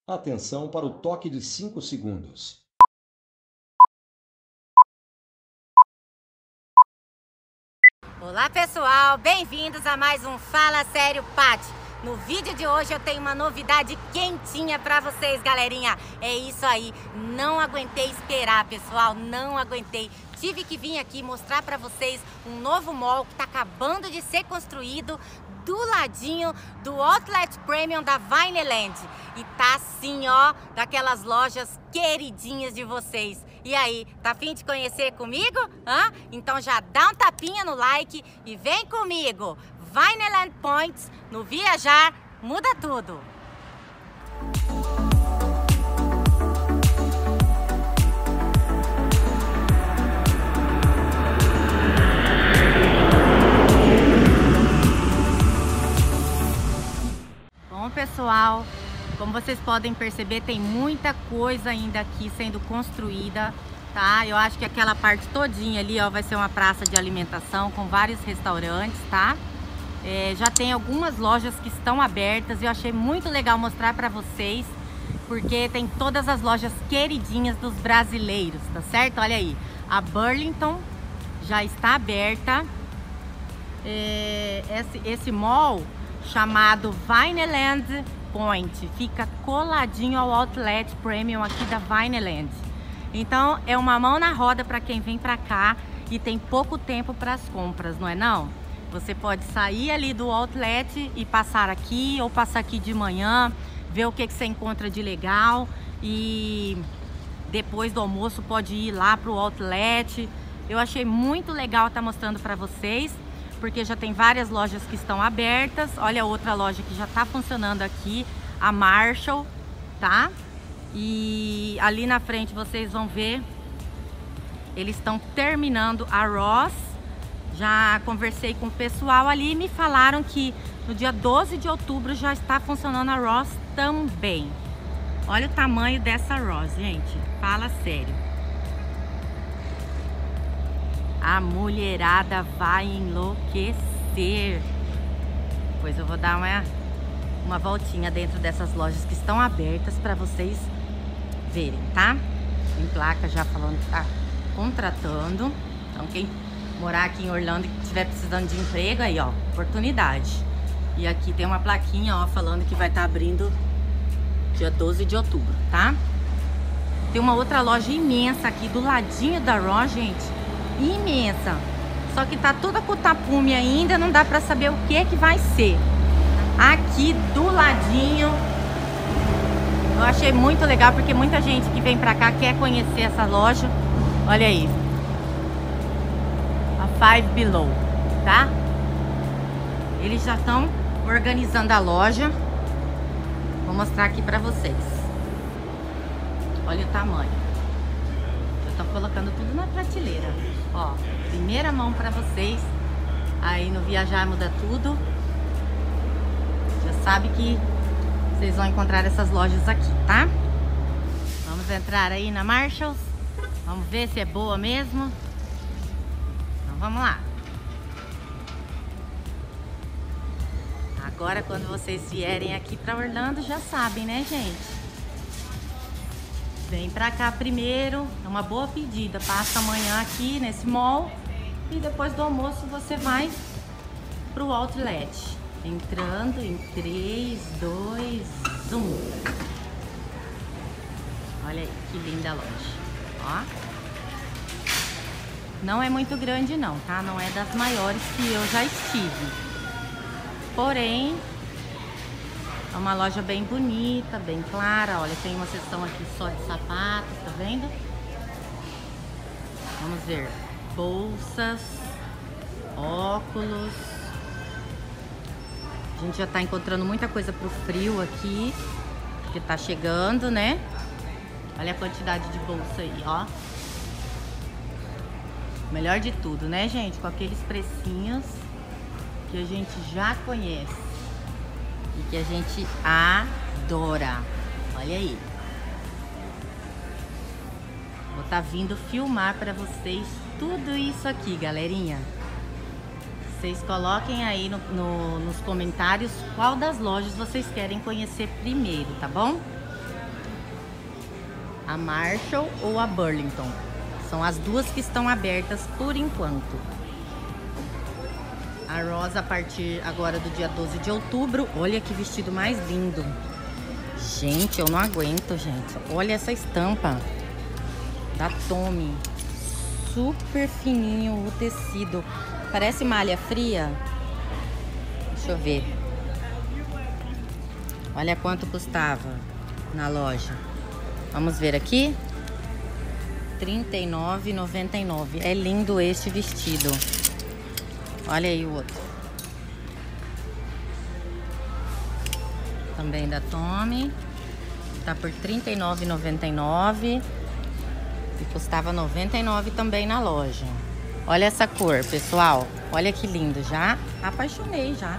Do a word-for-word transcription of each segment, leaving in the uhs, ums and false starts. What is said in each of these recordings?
Atenção para o toque de cinco segundos. Olá pessoal, bem-vindos a mais um Fala Sério Paty. No vídeo de hoje eu tenho uma novidade quentinha pra vocês, galerinha. É isso aí, não aguentei esperar, pessoal, não aguentei. Tive que vir aqui mostrar pra vocês um novo mall que tá acabando de ser construído do ladinho do Outlet Premium da Vineland. E tá assim, ó, daquelas lojas queridinhas de vocês. E aí, tá a fim de conhecer comigo? Hã? Então já dá um tapinha no like e vem comigo. Vineland Points, no Viajar Muda Tudo. Bom, pessoal, como vocês podem perceber, tem muita coisa ainda aqui sendo construída, tá? Eu acho que aquela parte todinha ali, ó, vai ser uma praça de alimentação com vários restaurantes, tá? É, já tem algumas lojas que estão abertas e eu achei muito legal mostrar pra vocês, porque tem todas as lojas queridinhas dos brasileiros, tá certo? Olha aí, a Burlington já está aberta. É, esse, esse mall chamado Vineland Point fica coladinho ao Outlet Premium aqui da Vineland. Então é uma mão na roda para quem vem para cá e tem pouco tempo para as compras, não é não? Você pode sair ali do Outlet e passar aqui, ou passar aqui de manhã, ver o que, que você encontra de legal, e depois do almoço pode ir lá pro Outlet. Eu achei muito legal estar mostrando para vocês, porque já tem várias lojas que estão abertas. Olha outra loja que já está funcionando aqui, a Marshall, tá? E ali na frente vocês vão ver, eles estão terminando a Ross. Já conversei com o pessoal ali e me falaram que no dia doze de outubro já está funcionando a Ross também. Olha o tamanho dessa Ross, gente, fala sério. A mulherada vai enlouquecer. Pois eu vou dar uma, uma voltinha dentro dessas lojas que estão abertas para vocês verem, tá? Tem placa já falando que tá contratando. Então quem morar aqui em Orlando e estiver precisando de emprego, aí ó, oportunidade. E aqui tem uma plaquinha, ó, falando que vai estar abrindo dia doze de outubro, tá? Tem uma outra loja imensa aqui do ladinho da Ross, gente. Imensa, só que tá toda com tapume ainda, não dá pra saber o que que vai ser. Aqui do ladinho, eu achei muito legal, porque muita gente que vem pra cá quer conhecer essa loja. Olha aí, a Five Below, tá? Eles já estão organizando a loja. Vou mostrar aqui pra vocês. Olha o tamanho. Estão colocando tudo na prateleira. Ó, primeira mão pra vocês. Aí no Viajar Muda Tudo. Já sabe que vocês vão encontrar essas lojas aqui, tá? Vamos entrar aí na Marshalls. Vamos ver se é boa mesmo. Então vamos lá. Agora quando vocês vierem aqui pra Orlando, já sabem, né, gente? Vem pra cá primeiro, é uma boa pedida. Passa amanhã aqui nesse mall e depois do almoço você vai pro Outlet. Entrando em três, dois, um. Olha aí, que linda a loja. Ó. Não é muito grande não, tá? Não é das maiores que eu já estive. Porém, é uma loja bem bonita, bem clara. Olha, tem uma seção aqui só de sapatos, tá vendo? Vamos ver. Bolsas, óculos. A gente já tá encontrando muita coisa pro frio aqui, que tá chegando, né? Olha a quantidade de bolsa aí, ó. Melhor de tudo, né, gente? Com aqueles precinhos que a gente já conhece e que a gente adora. Olha aí. Vou tá vindo filmar pra vocês tudo isso aqui, galerinha. Vocês coloquem aí no, no, nos comentários qual das lojas vocês querem conhecer primeiro, tá bom? a Marshall ou a Burlington. São as duas que estão abertas por enquanto. A Rosa a partir agora do dia doze de outubro. Olha que vestido mais lindo. Gente, eu não aguento, gente. Olha essa estampa da Tommy. Super fininho o tecido. Parece malha fria. Deixa eu ver. Olha quanto custava na loja. Vamos ver aqui. trinta e nove reais e noventa e nove centavos. É lindo este vestido. Olha aí o outro. Também da Tommy. Tá por trinta e nove reais e noventa e nove centavos. E custava noventa e nove reais também na loja. Olha essa cor, pessoal. Olha que lindo. Já apaixonei, já.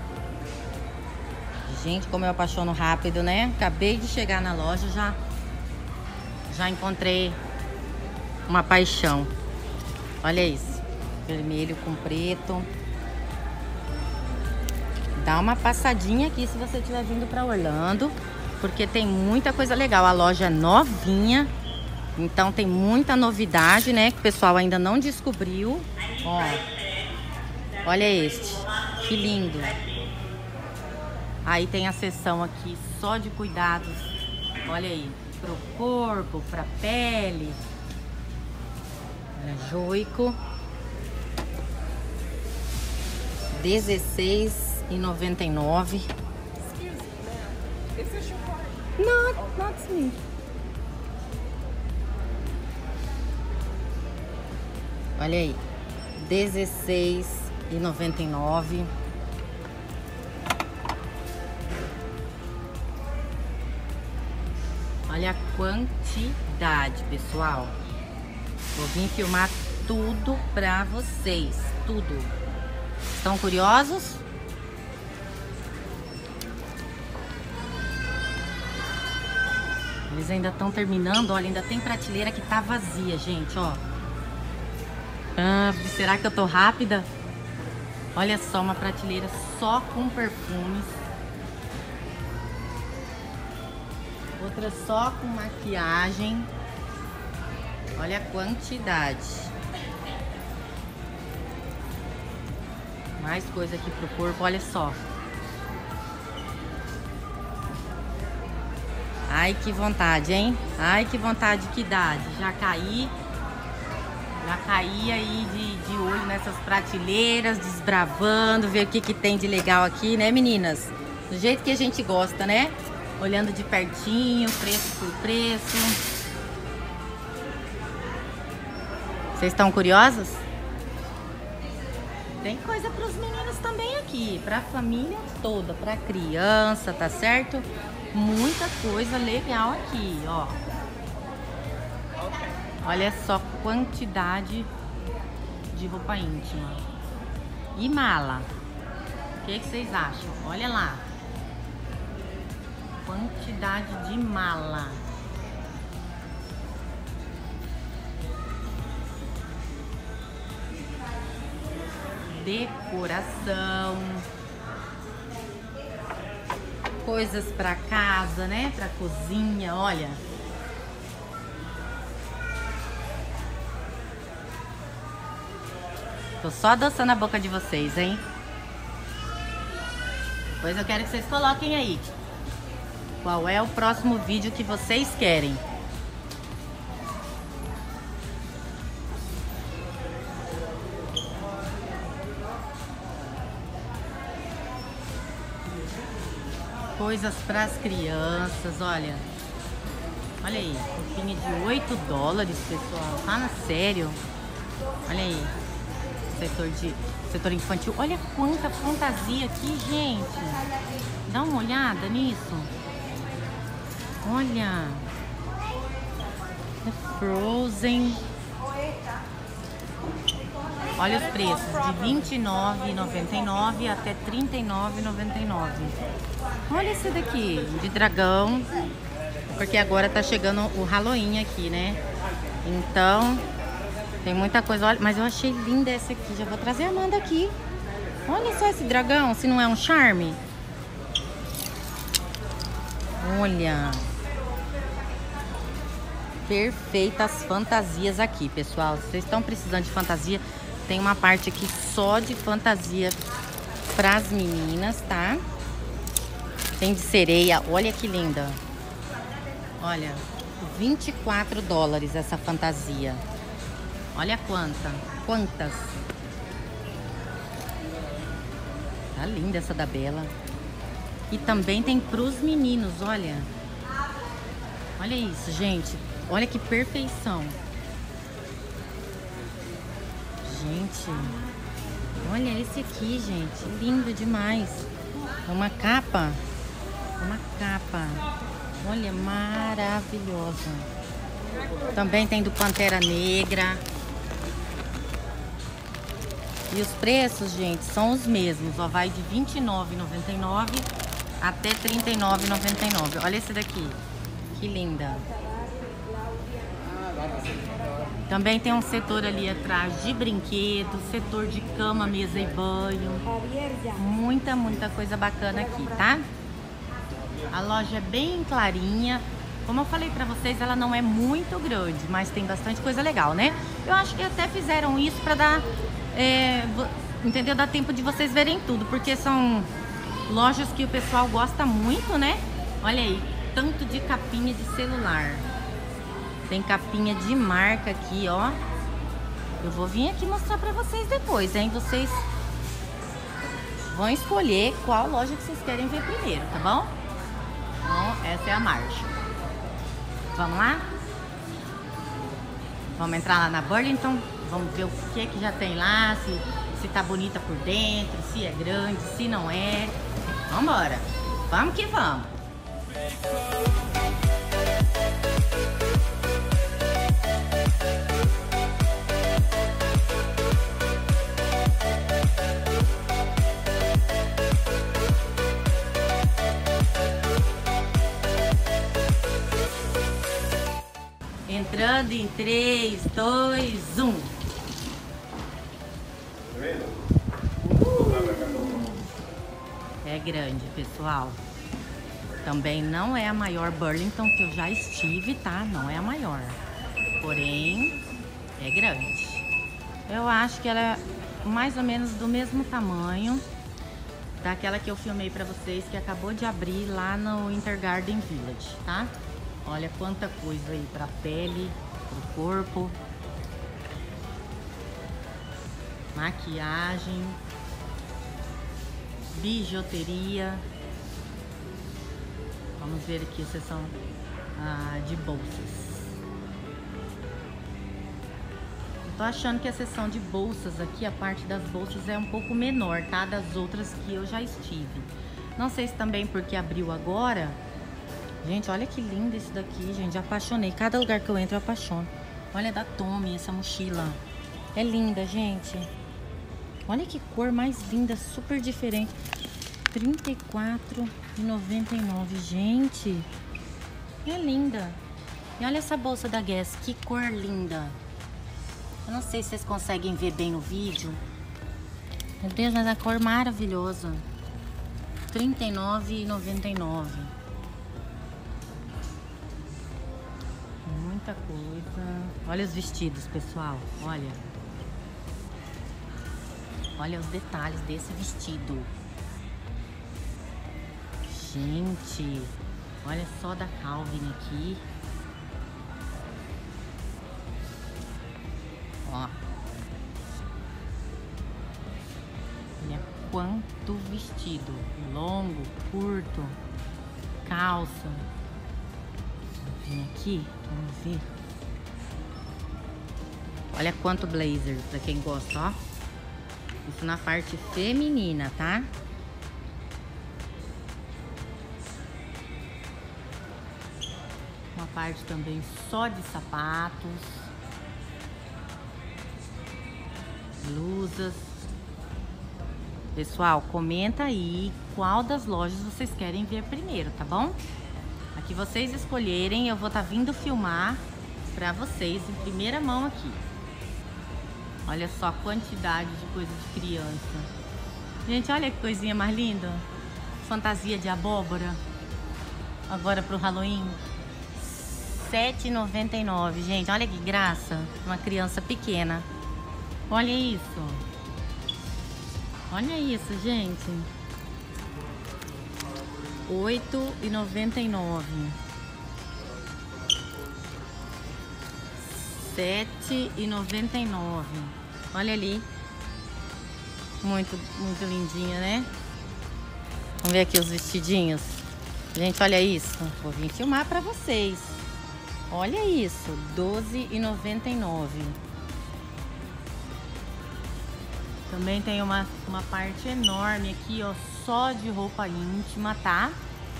Gente, como eu apaixono rápido, né? Acabei de chegar na loja, já, já encontrei uma paixão. Olha isso. Vermelho com preto. Dá uma passadinha aqui se você estiver vindo para Orlando, porque tem muita coisa legal. A loja é novinha, então tem muita novidade, né? Que o pessoal ainda não descobriu. Ó, olha este, que lindo. Aí tem a seção aqui só de cuidados. Olha aí, pro corpo, pra pele. Olha, joico. dezesseis reais e noventa e nove centavos. Not, not me. Olha aí, dezesseis reais e noventa e nove centavos. Olha a quantidade, pessoal. Vou vir filmar tudo pra vocês, tudo. Estão curiosos? Eles ainda estão terminando, olha, ainda tem prateleira que tá vazia, gente, ó. Ah, será que eu tô rápida? Olha só, uma prateleira só com perfumes. Outra só com maquiagem. Olha a quantidade. Mais coisa aqui pro corpo, olha só. Ai, que vontade, hein? Ai, que vontade, que idade. Já caí. Já caí aí de, de olho nessas prateleiras, desbravando, ver o que, que tem de legal aqui, né, meninas? Do jeito que a gente gosta, né? Olhando de pertinho, preço por preço. Vocês estão curiosos? Tem coisa para os meninos também aqui, para a família toda, para criança, tá certo? Muita coisa legal aqui, ó. Olha só a quantidade de roupa íntima. E mala. O que, que vocês acham? Olha lá. Quantidade de mala. Decoração. Coisas para casa, né? Para cozinha, olha. Tô só adoçando a boca de vocês, hein? Pois eu quero que vocês coloquem aí. Qual é o próximo vídeo que vocês querem? Coisas para as crianças, olha. Olha aí, roupinha de oito dólares, pessoal. Tá na sério? Olha aí. Setor de setor infantil. Olha quanta fantasia aqui, gente. Dá uma olhada nisso. Olha. É Frozen. Olha os preços, de vinte e nove reais e noventa e nove centavos até trinta e nove reais e noventa e nove centavos. Olha esse daqui, de dragão, porque agora tá chegando o Halloween aqui, né? Então, tem muita coisa. Olha, mas eu achei linda essa aqui, já vou trazer a Amanda aqui. Olha só esse dragão, se não é um charme. Olha. perfeitas fantasias aqui, pessoal. Se vocês estão precisando de fantasia, tem uma parte aqui só de fantasia para as meninas, tá? Tem de sereia, olha que linda. Olha, vinte e quatro dólares essa fantasia. Olha quanta, quantas. Tá linda essa da Bela. E também tem pros meninos, olha. Olha isso, gente. Olha que perfeição. Gente, olha esse aqui, gente. Lindo demais. É uma capa. Uma capa. Olha, maravilhosa. Também tem do Pantera Negra. E os preços, gente, são os mesmos. Ó, vai de vinte e nove reais e noventa e nove centavos até trinta e nove reais e noventa e nove centavos. Olha esse daqui. Que linda. Também tem um setor ali atrás de brinquedos, setor de cama, mesa e banho. Muita, muita coisa bacana aqui, tá? A loja é bem clarinha. Como eu falei pra vocês, ela não é muito grande, mas tem bastante coisa legal, né? Eu acho que até fizeram isso pra dar... É, entendeu? Dá tempo de vocês verem tudo, porque são lojas que o pessoal gosta muito, né? Olha aí, tanto de capinha de celular. Tem capinha de marca aqui, ó. Eu vou vir aqui mostrar pra vocês depois, hein? Vocês vão escolher qual loja que vocês querem ver primeiro, tá bom? Então, essa é a marcha. Vamos lá? Vamos entrar lá na Burlington. Vamos ver o que que já tem lá, se, se tá bonita por dentro, se é grande, se não é. Vambora! Vamos que vamos! Entrando em três, dois, um. É grande, pessoal. Também não é a maior Burlington que eu já estive, tá? Não é a maior. Porém, é grande. Eu acho que ela é mais ou menos do mesmo tamanho daquela que eu filmei pra vocês, que acabou de abrir lá no Intergarden Village, tá? Olha quanta coisa aí pra pele, pro corpo. Maquiagem. Bijuteria. Vamos ver aqui a seção ah, de bolsas. Eu tô achando que a seção de bolsas aqui, a parte das bolsas é um pouco menor, tá? Das outras que eu já estive. Não sei se também porque abriu agora. Gente, olha que lindo esse daqui, gente. Apaixonei. Cada lugar que eu entro eu apaixono. Olha da Tommy, essa mochila. É linda, gente. Olha que cor mais linda, super diferente. trinta e quatro reais e noventa e nove centavos, gente. É linda. E olha essa bolsa da Guess, que cor linda. Eu não sei se vocês conseguem ver bem no vídeo. Meu Deus, mas a cor maravilhosa. trinta e nove reais e noventa e nove centavos. Muita coisa. Olha os vestidos, pessoal. Olha. Olha os detalhes desse vestido. Gente, olha só da Calvin aqui. Ó. Olha quanto vestido. Longo, curto, calça. Vou vir aqui, vamos ver. Olha quanto blazer, pra quem gosta, ó. Isso na parte feminina, tá? Uma parte também só de sapatos. Blusas. Pessoal, comenta aí qual das lojas vocês querem ver primeiro, tá bom? A que vocês escolherem, eu vou estar vindo filmar pra vocês em primeira mão aqui. Olha só a quantidade de coisa de criança. Gente, olha que coisinha mais linda. Fantasia de abóbora. Agora pro Halloween. sete e noventa e nove, gente. Olha que graça. Uma criança pequena. Olha isso. Olha isso, gente. oito e noventa e nove. sete e noventa e nove. Olha ali. Muito, muito lindinha, né? Vamos ver aqui os vestidinhos. Gente, olha isso. Vou vir filmar pra vocês. Olha isso. doze e noventa e nove. Também tem uma, uma parte enorme aqui, ó. Só de roupa íntima, tá?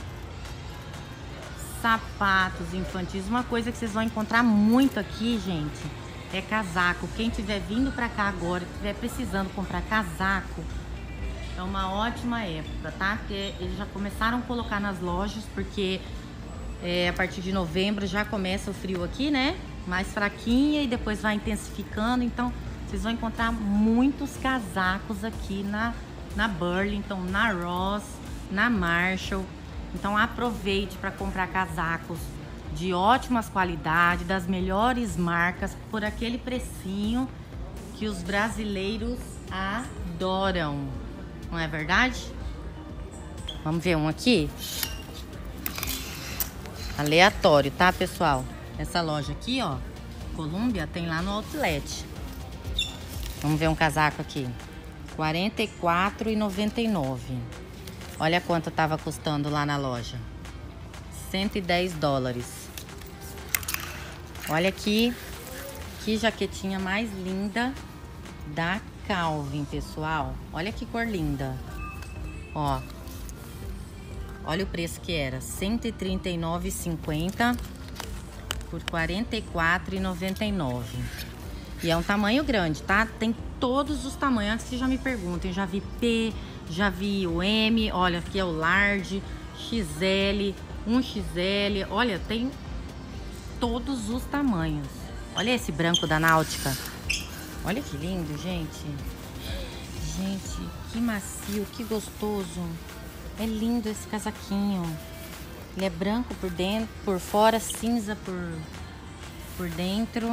Sapatos infantis. Uma coisa que vocês vão encontrar muito aqui, gente, é casaco. Quem estiver vindo pra cá agora, estiver precisando comprar casaco, é uma ótima época, tá? Porque eles já começaram a colocar nas lojas, porque é, a partir de novembro já começa o frio aqui, né? Mais fraquinha e depois vai intensificando. Então, vocês vão encontrar muitos casacos aqui na, na Burlington, na Ross, na Marshall. Então, aproveite para comprar casacos de ótimas qualidades, das melhores marcas, por aquele precinho que os brasileiros adoram. Não é verdade? Vamos ver um aqui? Aleatório, tá, pessoal? Essa loja aqui, ó, Columbia, tem lá no Outlet. Vamos ver um casaco aqui. quarenta e quatro reais e noventa e nove. Olha quanto tava custando lá na loja. cento e dez dólares. Olha aqui. Que jaquetinha mais linda da Calvin, pessoal. Olha que cor linda. Ó. Olha o preço que era. cento e trinta e nove reais e cinquenta por quarenta e quatro reais e noventa e nove. E é um tamanho grande, tá? Tem todos os tamanhos. Antes que já me perguntem, já vi P, já vi o M, olha, aqui é o large, X L, um X L. Olha, tem todos os tamanhos. Olha esse branco da Náutica. Olha que lindo, gente. Gente, que macio, que gostoso. É lindo esse casaquinho. Ele é branco por dentro, por fora, cinza por, por dentro.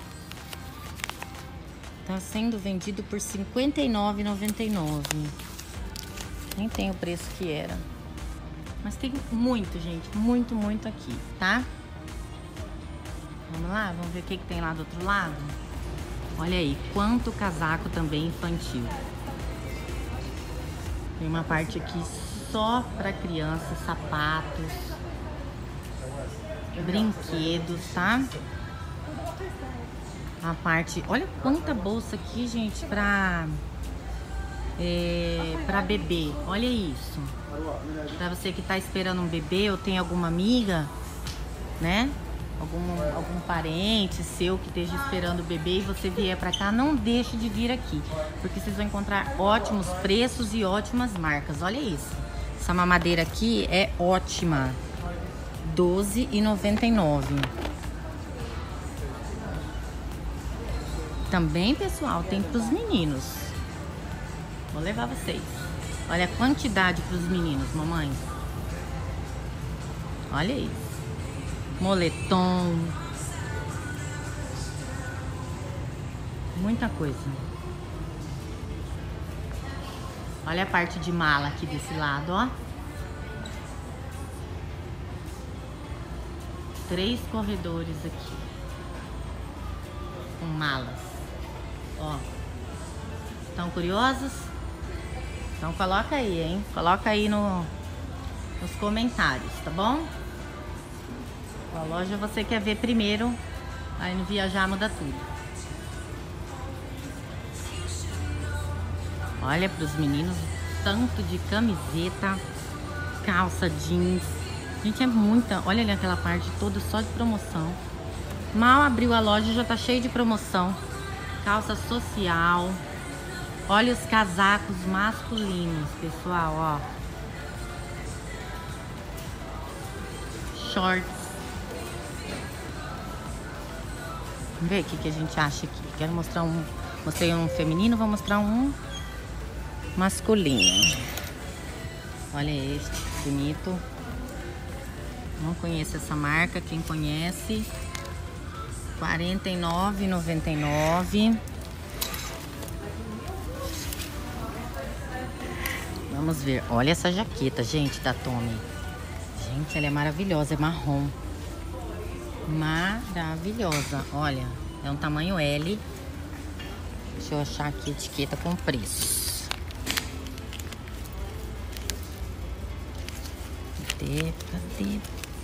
Tá sendo vendido por cinquenta e nove reais e noventa e nove. Nem tem o preço que era. Mas tem muito, gente. Muito, muito aqui, tá? Vamos lá? Vamos ver o que, que tem lá do outro lado? Olha aí, quanto casaco também infantil. Tem uma parte aqui só para crianças, sapatos, brinquedos, tá? A parte, olha quanta bolsa aqui, gente, pra, é, pra bebê. Olha isso. Pra você que tá esperando um bebê ou tem alguma amiga, né? Algum, algum parente seu que esteja esperando o bebê e você vier pra cá, não deixe de vir aqui, porque vocês vão encontrar ótimos preços e ótimas marcas. Olha isso. Essa mamadeira aqui é ótima. doze reais e noventa e nove. Também, pessoal, tem para os meninos. Vou levar vocês. Olha a quantidade para os meninos, mamãe. Olha isso. Moletom. Muita coisa. Olha a parte de mala aqui desse lado, ó. Três corredores aqui. Com malas. Ó, estão curiosos? Então coloca aí, hein? Coloca aí no, nos comentários, tá bom? Qual loja você quer ver primeiro? Aí no Viajar Muda Tudo. Olha para os meninos, tanto de camiseta, calça jeans. Gente, é muita. Olha ali aquela parte toda só de promoção. Mal abriu a loja, já tá cheio de promoção. Calça social. Olha os casacos masculinos, pessoal, ó. Shorts. Vamos ver o que, que a gente acha aqui. Quero mostrar um... Mostrei um feminino, vou mostrar um masculino. Olha este, bonito. Não conheço essa marca, quem conhece? quarenta e nove reais e noventa e nove centavos. Vamos ver. Olha essa jaqueta, gente, da Tommy. Gente, ela é maravilhosa, é marrom. Maravilhosa. Olha, é um tamanho L. Deixa eu achar aqui a etiqueta com preço. Cadê? Cadê?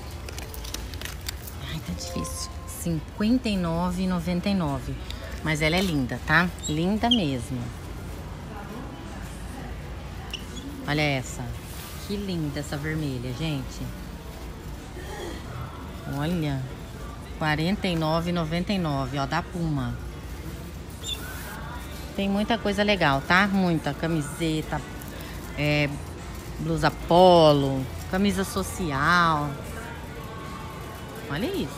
Ai, tá difícil. cinquenta e nove reais e noventa e nove centavos. Mas ela é linda, tá? Linda mesmo. Olha essa. Que linda essa vermelha, gente. Olha. quarenta e nove reais e noventa e nove centavos, ó, da Puma. Tem muita coisa legal, tá? Muita. Camiseta, é, blusa polo, camisa social. Olha isso.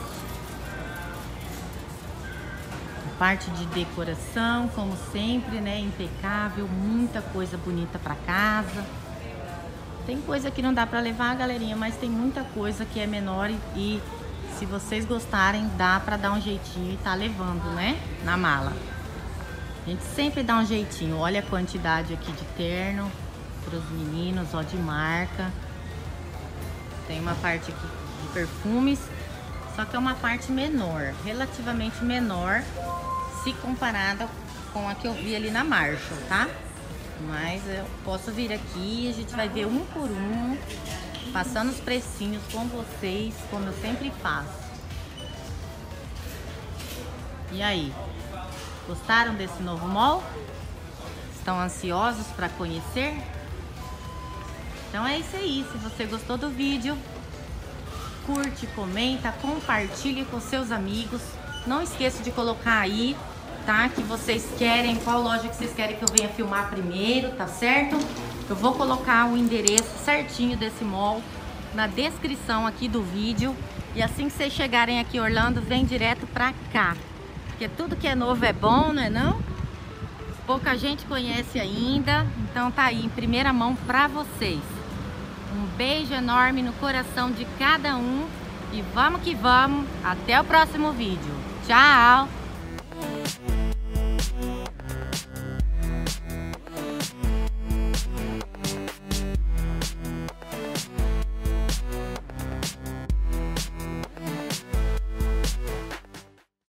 Parte de decoração, como sempre, né? Impecável, muita coisa bonita para casa. Tem coisa que não dá para levar, galerinha, mas tem muita coisa que é menor e, e se vocês gostarem, dá para dar um jeitinho e tá levando, né? Na mala. A gente sempre dá um jeitinho. Olha a quantidade aqui de terno para os meninos, ó, de marca. Tem uma parte aqui de perfumes, só que é uma parte menor, relativamente menor, se comparada com a que eu vi ali na Marshall, tá? Mas eu posso vir aqui e a gente vai ver um por um, passando os precinhos com vocês, como eu sempre faço. E aí, gostaram desse novo mall? Estão ansiosos para conhecer? Então é isso aí. Se você gostou do vídeo, curte, comenta, compartilhe com seus amigos. Não esqueça de colocar aí, tá? Que vocês querem, qual loja que vocês querem que eu venha filmar primeiro, tá certo? Eu vou colocar o endereço certinho desse mall na descrição aqui do vídeo. E assim que vocês chegarem aqui em Orlando, vem direto pra cá. Porque tudo que é novo é bom, não é não? Pouca gente conhece ainda, então tá aí em primeira mão pra vocês. Um beijo enorme no coração de cada um e vamos que vamos. Até o próximo vídeo. Tchau!